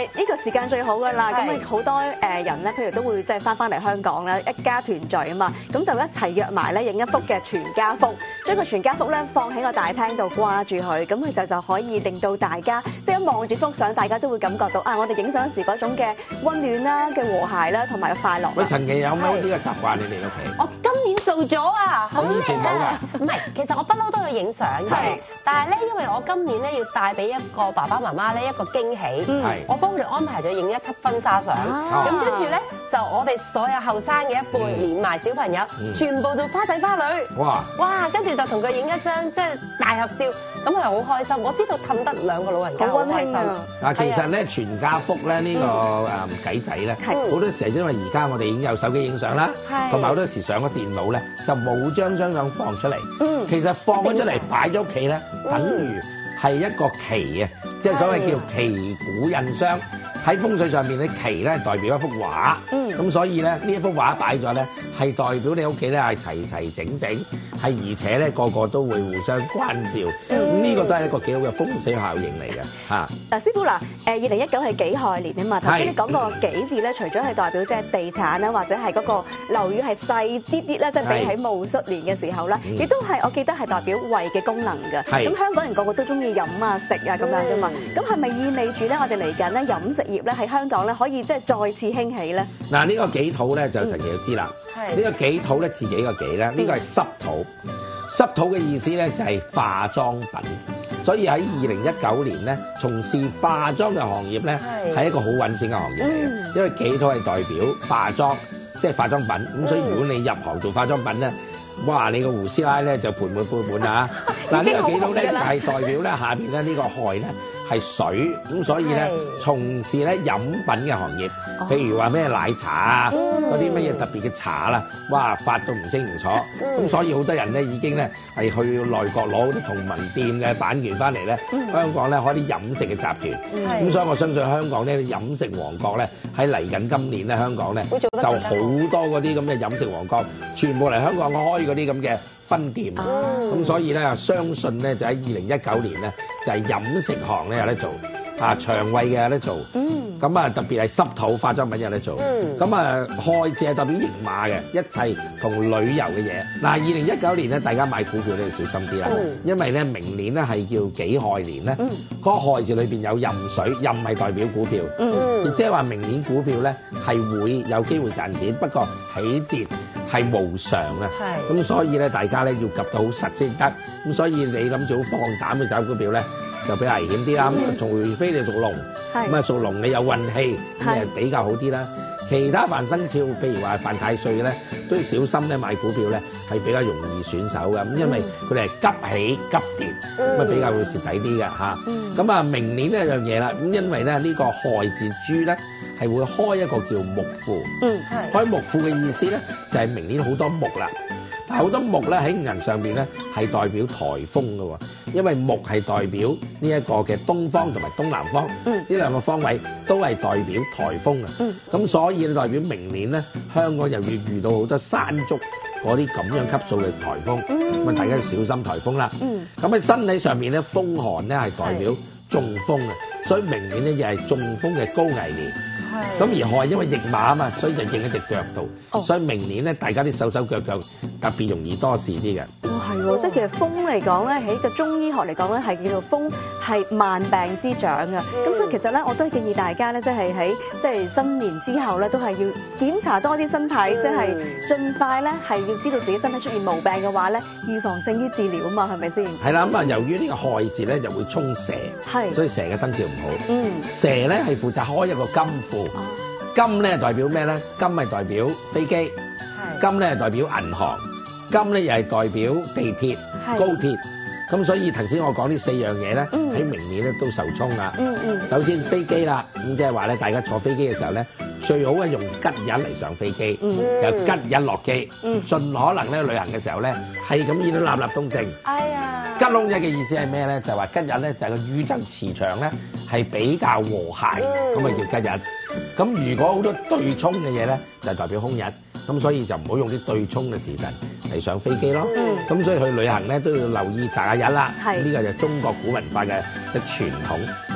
呢個時間最好㗎啦，咁好多人咧，譬如都會即係翻嚟香港啦，一家團聚啊嘛，咁就一齊約埋咧影一幅嘅全家福，將個全家福咧放喺個大廳度掛住佢，咁佢就可以令到大家即係一望住幅相，大家都會感覺到啊，我哋影相時嗰種嘅溫暖啦、嘅和諧啦，同埋快樂。 喂，陳記有冇呢個習慣你哋屋企？ 我今年做咗啊，好叻啊！唔係，其實我不嬲都去影相嘅，但係咧，因為我今年咧要帶俾一個爸爸媽媽咧一個驚喜，我幫佢哋安排咗影一輯婚紗相，咁跟住咧就我哋所有後生嘅一輩，連埋小朋友，全部做花仔花女，哇！跟住就同佢影一張即係大合照，咁佢好開心。我知道氹得兩個老人家好開心。 嗱，其實咧全家福咧呢個計仔咧，好多時係因為而家我哋已經有手機影相啦，同埋好多時上咗電腦咧就冇將張相放出嚟。其實放咗出嚟擺咗屋企咧，等於係一個旗啊，即係所謂叫旗鼓印相。喺風水上面咧，旗咧代表一幅畫，咁所以咧呢一幅畫擺咗咧，係代表你屋企咧係齊齊整整，係而且咧個個都會互相關照，咁呢個都係一個幾好嘅風水效應嚟嘅嚇。 嗱，師傅嗱，2019係己亥年啊嘛，頭先你講個己字咧，除咗係代表即係地產啦，或者係嗰個樓宇係細啲啲咧，即係比起戊戌年嘅時候咧，亦都係我記得係代表胃嘅功能嘅。咁香港人個個都中意飲啊食啊咁樣噶嘛，咁係咪意味住咧我哋嚟緊咧飲食業咧喺香港咧可以即係再次興起咧？嗱， 呢個己土咧就陳記都知啦。呢個己土咧自己個己咧，呢個係濕土。濕土嘅意思咧就係化妝品，所以喺2019年咧，從事化妝嘅行業咧係一個好穩整嘅行業嚟嘅，因為己土係代表化妝，即係化妝品。咁所以如果你入行做化妝品咧，哇！你個胡師奶咧就盆滿缽滿啊！嗱，呢個己土咧就係代表咧下邊咧呢個亥咧係水，咁所以咧從事咧飲品嘅行業，譬如話咩奶茶啊，嗰啲乜嘢特別嘅茶啦，哇發到唔清唔楚，咁所以好多人咧已經咧係去內國攞啲同盟店嘅版權翻嚟咧，香港咧開啲飲食嘅集團，咁所以我相信香港咧飲食王國咧喺嚟緊今年咧香港咧就好多嗰啲咁嘅飲食王國，全部嚟香港開嗰啲咁嘅分店，咁所以咧相信咧就喺2019年咧就係飲食行咧有得做，腸胃嘅有得做，咁啊特別係濕土化妝品有得做，咁啊亥字係代表驛馬嘅，一切同旅遊嘅嘢。嗱，2019年咧大家買股票咧要小心啲啦，因為咧明年咧係叫己亥年咧，嗰個亥字裏邊有壬水，壬係代表股票，亦即係話明年股票咧係會有機會賺錢，不過起跌係無常啊，咁所以咧大家咧要及到好實先得，咁所以你諗住好放膽去找股票咧就比較危險啲啦。除非你屬龍，咁啊屬龍你有運氣，咁就比較好啲啦。其他犯生肖，譬如話犯太歲咧，都要小心咧買股票咧係比較容易損手嘅，咁因為佢哋係急起急跌，咁啊比較會蝕底啲嘅嚇。咁啊明年呢一樣嘢啦，咁因為咧呢個亥字豬咧係會開一個叫木庫，開木庫嘅意思咧就係明年好多木啦。但好多木咧喺銀上邊咧係代表颱風嘅喎，因為木係代表呢一個嘅東方同埋東南方，呢兩個方位都係代表颱風啊。咁所以代表明年咧香港又要遇到好多山竹嗰啲咁樣級數嘅颱風，咁啊大家要小心颱風啦。咁喺身體上面咧風寒咧係代表中風啊，所以明年咧又係中風嘅高危年。咁而亥因為驛馬啊嘛，所以就應喺隻腳度，所以明年咧大家啲手手腳腳特別容易多事啲嘅。係喎，即係其實風嚟講咧，喺個中醫學嚟講咧，係叫做風係萬病之長嘅。咁所以其實咧，我都建議大家咧，即係喺即係新年之後咧，都係要檢查多啲身體，即係盡快咧係要知道自己身體出現毛病嘅話咧，預防勝於治療啊嘛，係咪先？係啦，咁啊，由於呢個亥字咧就會沖蛇，所以蛇嘅生肖唔好。蛇咧係負責開一個金庫，金咧代表咩咧？金係代表飛機，金咧係代表銀行。金咧又係代表地鐵、高鐵，咁所以頭先我講呢4樣嘢咧，喺明年咧都受沖啦。首先飛機啦，咁即係話咧，大家坐飛機嘅時候咧，最好係用吉日嚟上飛機，由吉日落機，盡可能咧旅行嘅時候咧，係咁見到立立東升。哎呀！吉窿日嘅意思係咩咧？就係話吉日咧就係個宇宙磁場咧係比較和諧，咁啊叫吉日。咁如果好多對沖嘅嘢咧，就代表空日。咁所以就唔好用啲對沖嘅時辰嚟上飛機咯。咁所以去旅行咧都要留意擇下日啦。呢個就係中國古文化嘅傳統。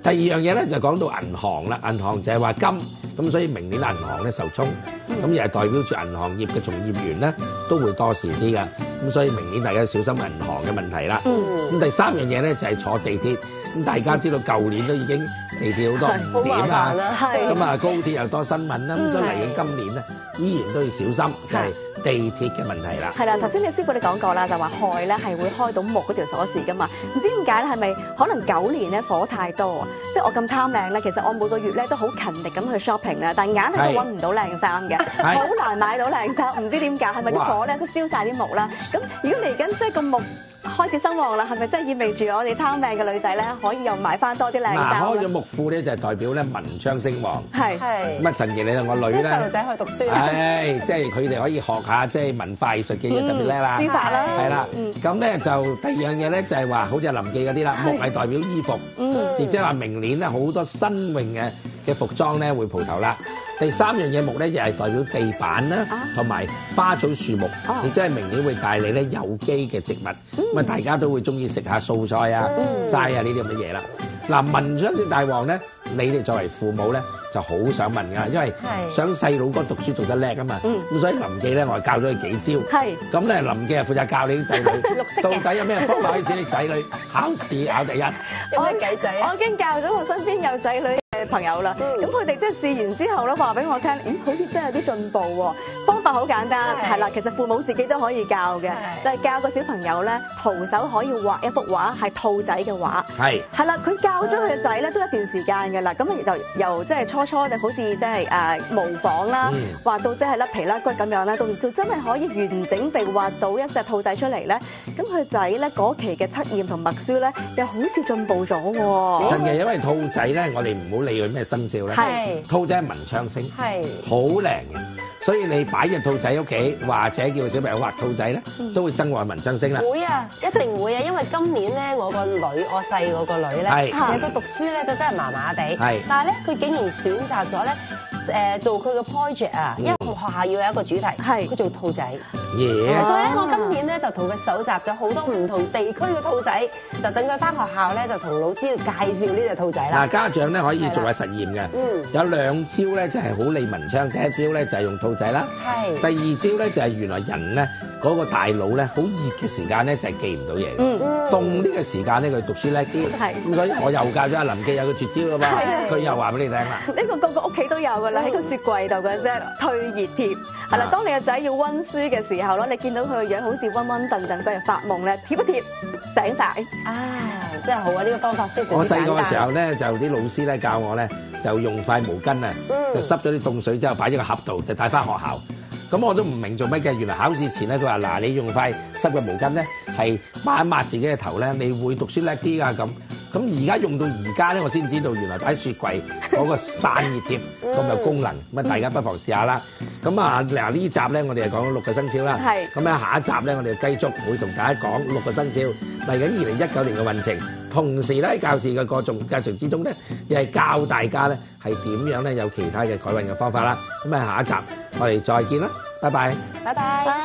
第二樣嘢咧就講到銀行啦，銀行就係話金，咁所以明年銀行咧受沖，咁又係代表住銀行業嘅從業員咧都會多事啲㗎，咁所以明年大家要小心銀行嘅問題啦。咁第三樣嘢咧就係坐地鐵，咁大家知道舊年都已經地鐵好多唔點啊，咁啊高鐵又多新聞啦，咁所以嚟緊今年咧依然都要小心，就係地鐵嘅問題啦。 係啦，頭先你師傅你講過啦，就話亥咧係會開到木嗰條鎖匙㗎嘛，唔知點解咧係咪可能9年咧火太多啊？即係我咁貪靚咧，其實我每個月咧都好勤力咁去 shopping 啊，但係硬係都揾唔到靚衫嘅，好難買到靚衫，唔知點解係咪啲火咧都燒晒啲木啦？咁如果嚟緊即係個木開始生旺啦，係咪真係意味住我哋貪靚嘅女仔咧可以又買翻多啲靚衫？ 開咗木庫咧就係代表咧文昌星旺。 係。 咁啊，陳傑你同我女咧， 細路仔去讀書。 即係佢哋可以學下即係文化藝術嘅嘢特別叻啦。 書法啦。 係啦。咁咧就第二樣嘢咧就係話，好似林記嗰啲啦，木係代表衣服。亦即係話明年咧好多新穎嘅服裝咧會蒲頭啦。第三樣嘢木咧就係代表地板啦，同埋花草樹木，亦即係明年會帶你咧有機嘅植物，咁啊大家都會中意食下素菜啊、齋啊呢啲咁嘅嘢啦。嗱，文昌星大旺咧，你哋作為父母咧就好想問㗎，因為想細佬哥讀書讀得叻啊嘛，咁所以林記咧我係教咗佢幾招，咁咧林記係負責教你啲仔女，到底有咩方法可以使你仔女考試考第一？ 有咩計仔啊？ 我已經教咗我身邊有仔女嘅朋友啦，咁佢哋即係試完之後咧話俾我聽，好似真係有啲進步喎。方法好簡單，係啦，其實父母自己都可以教嘅，就係教個小朋友咧徒手可以畫一幅畫係兔仔嘅畫，係啦，佢教咗佢嘅仔咧都一段時間㗎啦，咁啊就由即係初就好似即係模仿啦，畫到即係甩皮甩骨咁樣咧，到就真係可以完整地畫到一隻兔仔出嚟咧，咁佢仔咧嗰期嘅測驗同默書咧又好似進步咗喎。 真嘅，因為兔仔咧，我哋唔好理佢咩生肖咧，兔仔係文昌星，好靚嘅。所以你擺隻兔仔屋企，或者叫小朋友畫兔仔咧，都會增旺文昌星啦。 會啊，一定會啊，因為今年咧，我細嗰個女咧，其實佢讀書咧就真係麻麻地，但係咧佢竟然選擇咗咧做佢嘅 project 啊，因為學校要有一個主題，佢做兔仔。所以咧，我今年咧就同佢搜集咗好多唔同地區嘅兔仔，就等佢翻學校咧就同老師介紹呢隻兔仔啦。 嗱，家長咧可以做下實驗嘅，有2招咧就係好利文昌，第一招咧就係用兔仔啦，第二招咧就係原來人咧嗰個大腦咧好熱嘅時間咧就係記唔到嘢，凍呢個時間咧佢讀書叻啲，咁所以我又教咗阿林記有個絕招㗎嘛，佢又話俾你聽啦。 呢個個個屋企都有㗎啦，喺個雪櫃度嘅啫，退熱貼。係啦，當你個仔要溫書嘅時候咯，你見到佢個樣好似溫溫頓頓，佢又發夢咧，貼一貼醒晒。 真係好啊！呢個方法非常之簡單。 我細個嘅時候咧，就啲老師咧教我咧，就用塊毛巾啊，就濕咗啲凍水之後擺喺個盒度，就帶翻學校。咁我都唔明做乜嘅，原來考試前咧，佢話嗱，你用塊濕嘅毛巾咧，係抹一抹自己嘅頭咧，你會讀書叻啲㗎咁。咁而家用到而家咧，我先知道原來擺雪櫃嗰個散熱貼咁有功能，咁啊大家不妨試下啦。咁啊嗱呢集咧，我哋係講6個生肖啦。咁咧下一集咧，我哋繼續會同大家講6個生肖嚟緊2019年嘅運程。同時咧喺教示嘅過程之中咧，又係教大家咧係點樣咧有其他嘅改運嘅方法啦。咁啊下一集我哋再見啦，拜拜。 拜拜。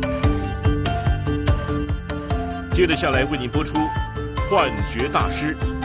接着下来为您播出《幻觉大师》。